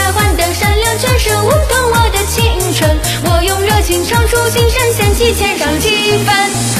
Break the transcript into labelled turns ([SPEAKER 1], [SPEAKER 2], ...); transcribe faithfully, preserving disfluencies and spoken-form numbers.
[SPEAKER 1] 换的善良却是舞动我的青春。我用热情唱出心声，掀起千上几番。